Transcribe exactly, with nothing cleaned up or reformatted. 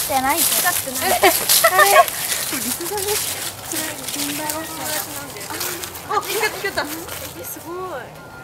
ってない。使ってない。あれ。リスだね。あ、来た来た。え、すごい。